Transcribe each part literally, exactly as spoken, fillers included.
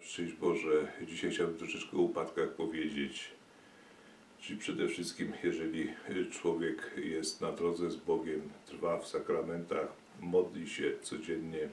Szczęść Boże, dzisiaj chciałbym troszeczkę o upadkach powiedzieć. Czyli przede wszystkim, jeżeli człowiek jest na drodze z Bogiem, trwa w sakramentach, modli się codziennie,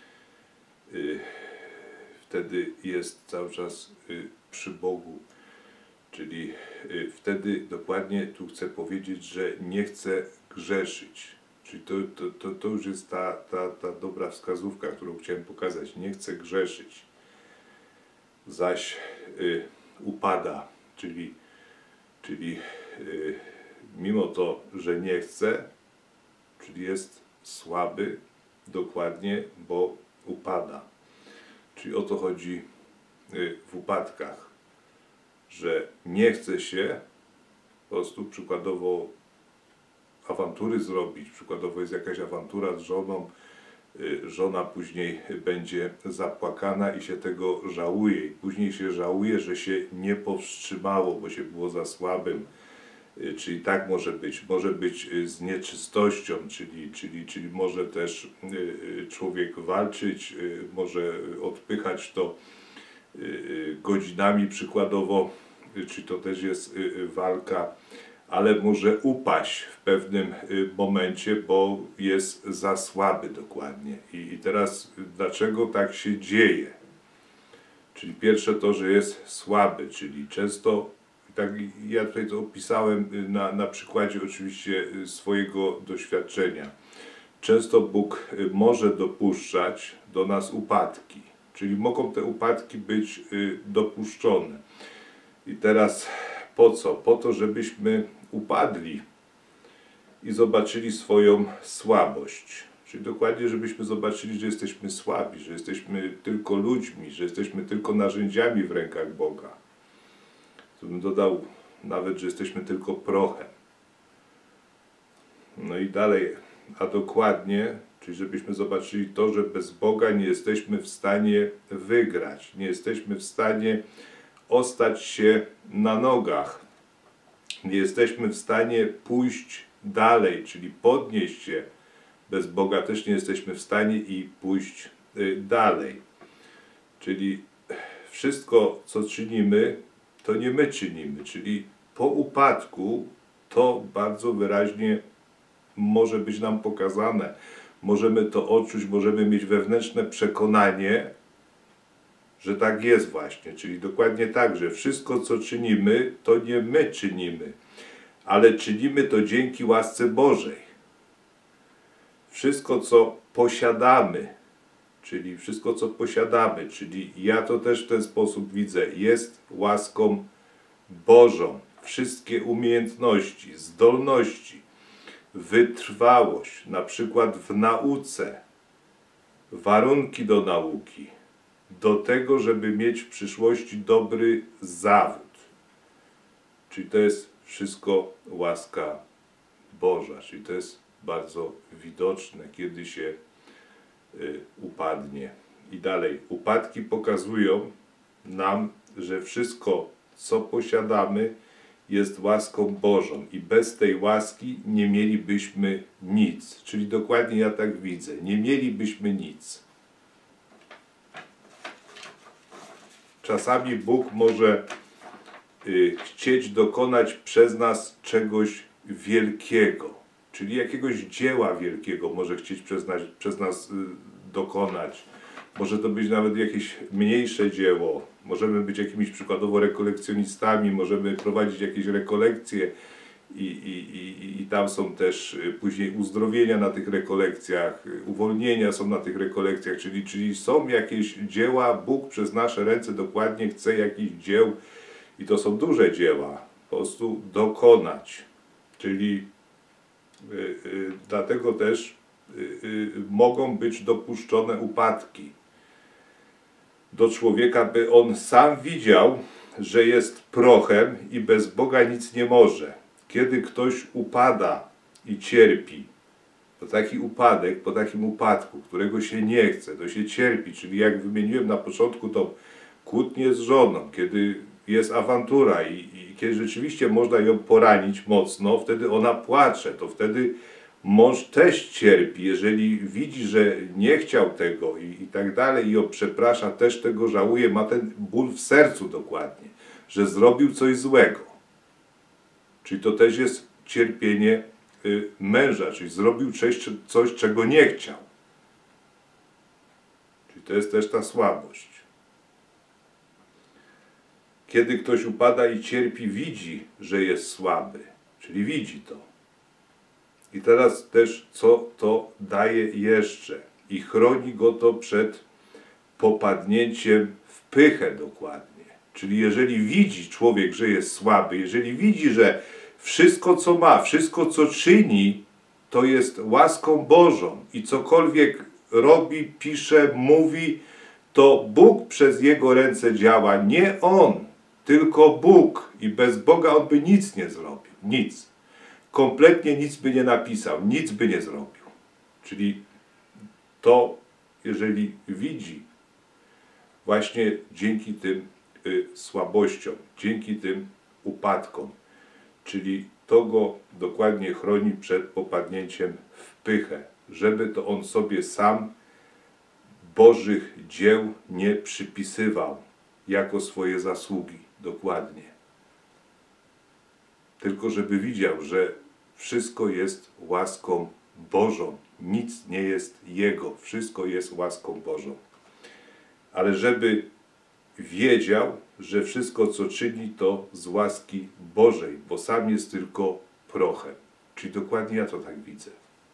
wtedy jest cały czas przy Bogu. Czyli wtedy dokładnie tu chcę powiedzieć, że nie chce grzeszyć. Czyli to, to, to, to już jest ta, ta, ta dobra wskazówka, którą chciałem pokazać. Nie chce grzeszyć, zaś y, upada, czyli, czyli y, mimo to, że nie chce, czyli jest słaby, dokładnie, bo upada. Czyli o to chodzi y, w upadkach, że nie chce się po prostu przykładowo awantury zrobić, przykładowo jest jakaś awantura z żoną, żona później będzie zapłakana i się tego żałuje. I później się żałuje, że się nie powstrzymało, bo się było za słabym. Czyli tak może być. Może być z nieczystością, czyli, czyli, czyli może też człowiek walczyć, może odpychać to godzinami przykładowo, czy to też jest walka, ale może upaść w pewnym momencie, bo jest za słaby dokładnie. I, i teraz dlaczego tak się dzieje? Czyli pierwsze to, że jest słaby, czyli często, tak ja tutaj to opisałem na, na przykładzie oczywiście swojego doświadczenia. Często Bóg może dopuszczać do nas upadki, czyli mogą te upadki być dopuszczone. I teraz po co? Po to, żebyśmy upadli i zobaczyli swoją słabość. Czyli dokładnie, żebyśmy zobaczyli, że jesteśmy słabi, że jesteśmy tylko ludźmi, że jesteśmy tylko narzędziami w rękach Boga. Tu bym dodał nawet, że jesteśmy tylko prochem. No i dalej, a dokładnie, czyli żebyśmy zobaczyli to, że bez Boga nie jesteśmy w stanie wygrać, nie jesteśmy w stanie ostać się na nogach. Nie jesteśmy w stanie pójść dalej, czyli podnieść się. Bez Boga też nie jesteśmy w stanie i pójść dalej. Czyli wszystko, co czynimy, to nie my czynimy. Czyli po upadku to bardzo wyraźnie może być nam pokazane. Możemy to odczuć, możemy mieć wewnętrzne przekonanie, że tak jest właśnie, czyli dokładnie tak, że wszystko co czynimy, to nie my czynimy, ale czynimy to dzięki łasce Bożej. Wszystko co posiadamy, czyli wszystko co posiadamy, czyli ja to też w ten sposób widzę, jest łaską Bożą. Wszystkie umiejętności, zdolności, wytrwałość, na przykład w nauce, warunki do nauki, do tego, żeby mieć w przyszłości dobry zawód. Czyli to jest wszystko łaska Boża. Czyli to jest bardzo widoczne, kiedy się y, upadnie. I dalej, upadki pokazują nam, że wszystko, co posiadamy, jest łaską Bożą. I bez tej łaski nie mielibyśmy nic. Czyli dokładnie ja tak widzę. Nie mielibyśmy nic. Czasami Bóg może y, chcieć dokonać przez nas czegoś wielkiego, czyli jakiegoś dzieła wielkiego może chcieć przez nas, przez nas y, dokonać. Może to być nawet jakieś mniejsze dzieło. Możemy być jakimiś przykładowo rekolekcjonistami, możemy prowadzić jakieś rekolekcje i, i, i, i tam są też później uzdrowienia na tych rekolekcjach, uwolnienia są na tych rekolekcjach, czyli, czyli są jakieś dzieła, Bóg przez nasze ręce dokładnie chce jakichś dzieł i to są duże dzieła, po prostu dokonać. Czyli y, y, dlatego też y, y, mogą być dopuszczone upadki do człowieka, by on sam widział, że jest prochem i bez Boga nic nie może. Kiedy ktoś upada i cierpi, to taki upadek, po takim upadku, którego się nie chce, to się cierpi, czyli jak wymieniłem na początku tą kłótnię z żoną, kiedy jest awantura i, i kiedy rzeczywiście można ją poranić mocno, wtedy ona płacze, to wtedy Mąż też cierpi, jeżeli widzi, że nie chciał tego i, i tak dalej i o przeprasza, też tego żałuje, ma ten ból w sercu dokładnie, że zrobił coś złego. Czyli to też jest cierpienie y, męża, czyli zrobił coś, coś, czego nie chciał. Czyli to jest też ta słabość. Kiedy ktoś upada i cierpi, widzi, że jest słaby, czyli widzi to. I teraz też co to daje jeszcze? I chroni go to przed popadnięciem w pychę dokładnie. Czyli jeżeli widzi człowiek, że jest słaby, jeżeli widzi, że wszystko co ma, wszystko co czyni, to jest łaską Bożą i cokolwiek robi, pisze, mówi, to Bóg przez jego ręce działa, nie on, tylko Bóg. I bez Boga on by nic nie zrobił, nic. Kompletnie nic by nie napisał, nic by nie zrobił. Czyli to, jeżeli widzi, właśnie dzięki tym y, słabościom, dzięki tym upadkom, czyli to go dokładnie chroni przed popadnięciem w pychę, żeby to on sobie sam Bożych dzieł nie przypisywał jako swoje zasługi, dokładnie. Tylko żeby widział, że wszystko jest łaską Bożą, nic nie jest Jego, wszystko jest łaską Bożą. Ale żeby wiedział, że wszystko co czyni to z łaski Bożej, bo sam jest tylko prochem. Czyli dokładnie ja to tak widzę.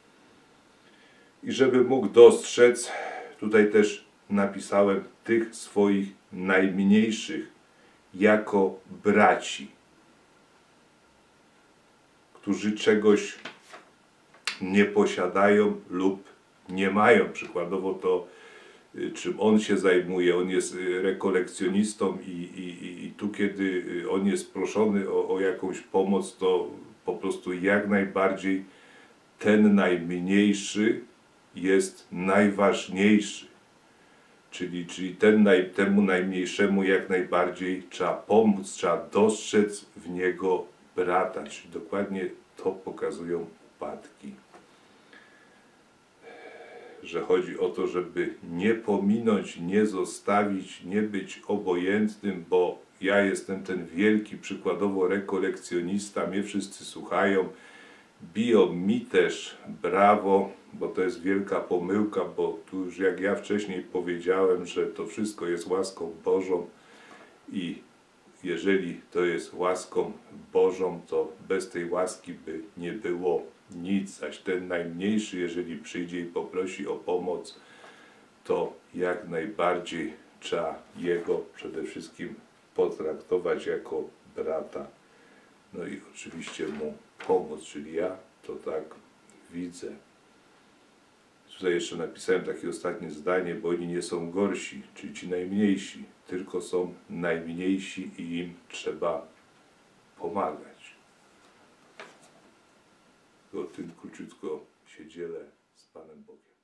I żeby mógł dostrzec, tutaj też napisałem tych swoich najmniejszych jako braci, którzy czegoś nie posiadają lub nie mają. Przykładowo to, czym on się zajmuje. On jest rekolekcjonistą i, i, i tu, kiedy on jest proszony o, o jakąś pomoc, to po prostu jak najbardziej ten najmniejszy jest najważniejszy. Czyli, czyli ten naj, temu najmniejszemu jak najbardziej trzeba pomóc, trzeba dostrzec w niego brata. Czyli dokładnie to pokazują upadki. Że chodzi o to, żeby nie pominąć, nie zostawić, nie być obojętnym, bo ja jestem ten wielki, przykładowo rekolekcjonista, mnie wszyscy słuchają, biją mi też brawo, bo to jest wielka pomyłka, bo tu już jak ja wcześniej powiedziałem, że to wszystko jest łaską Bożą i jeżeli to jest łaską Bożą, to bez tej łaski by nie było nic, zaś ten najmniejszy, jeżeli przyjdzie i poprosi o pomoc, to jak najbardziej trzeba jego przede wszystkim potraktować jako brata. No i oczywiście mu pomóc, czyli ja to tak widzę. Tutaj jeszcze napisałem takie ostatnie zdanie, bo oni nie są gorsi, czyli ci najmniejsi, tylko są najmniejsi i im trzeba pomagać. O tym króciutko się dzielę z Panem Bogiem.